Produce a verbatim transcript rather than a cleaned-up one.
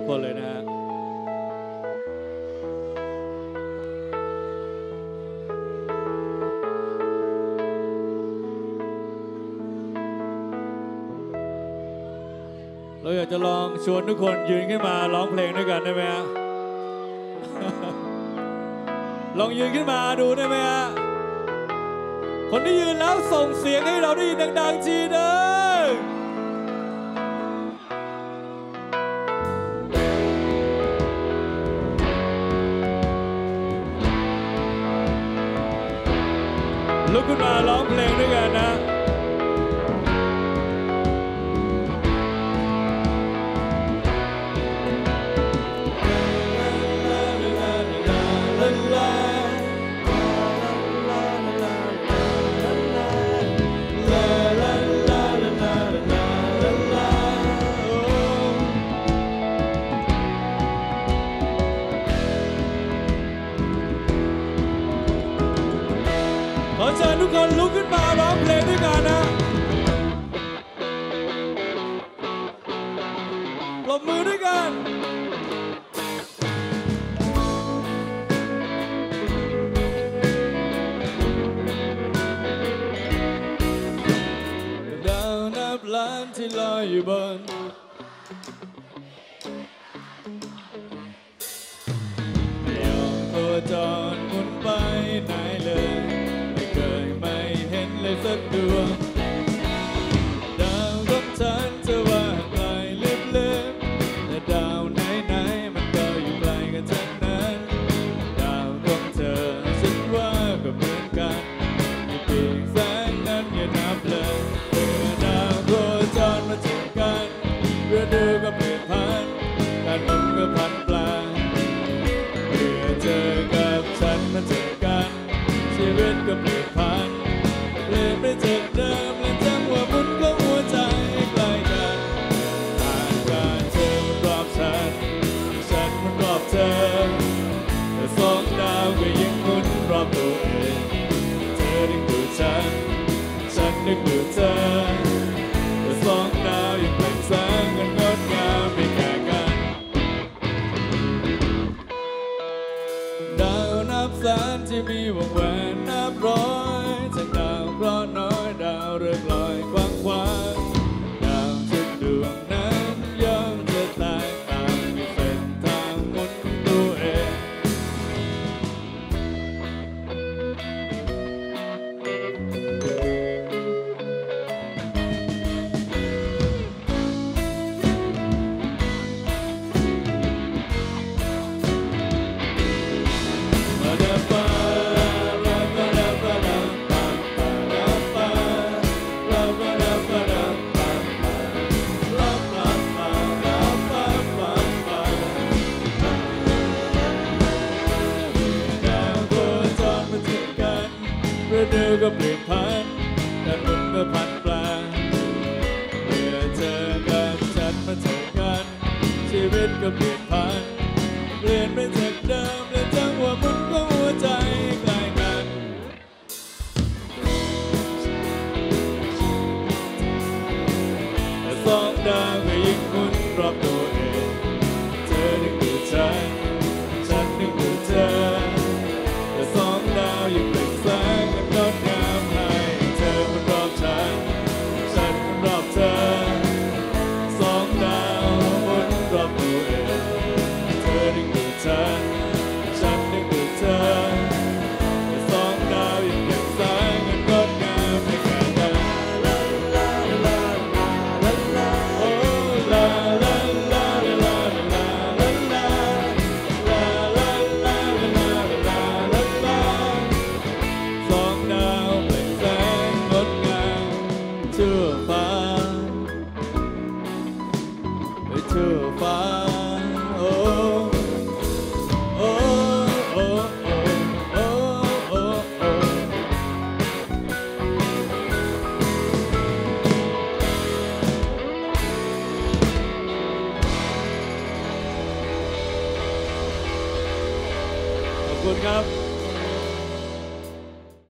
คนเลยนะฮะเราอยากจะลองชวนทุกคนยืนขึ้นมาร้องเพลงด้วยกันได้ไหมฮะ ลองยืนขึ้นมาดูได้ไหมฮะคนที่ยืนแล้วส่งเสียงให้เราได้ยินดังๆทีเด้อลุกขึ้นมาร้องเพลงด้วยกันนะขอเชิญทุกคนลุกขึ้นมาร้องเพลงด้วยกันนะปรบมือด้วยกันดาวนับล้านที่ลอยอยู่บนไม่ยอมโคจรหมุนไปไหนเลยสักดวงดาวของฉันจะว่าไกลลิบๆแต่ดาวไหนๆมันก็อยู่ไกลกันทั้งนั้นดาวของเธอฉันว่าก็เหมือนกันมีเพียงแสงนั้นอย่านับเลยเมื่อดาวโคจรมาเจอกันฤดูก็เปลี่ยนพันการหมุนก็พันแปลเมื่อเจอกับฉันมาเจอกันชีวิตก็เปลี่ยนพันเปลี่ยนไปจากเดิมและจังหวะหมุนของหัวใจใกล้กันผ่านการเธอมันรอบฉันฉันมันรอบเธอแต่สองดาวก็ยังหมุนรอบตัวเองเธอดึงดูดฉันฉันดึงดูดเธอแต่สองดาวยังเปล่งแสงกันงดงามไม่แข่งกันดาวนับแสนที่มีวงแหวนนับร้อยจากดาวเพราะน้อยดาวเรืองลอยกว้างขวางดาวทุกดวงนั้นย่อมจะแตกต่างมีเส้นทางหมุนของตัวเองฤดูก็เปลี่ยนพันแต่หมุนก็พัน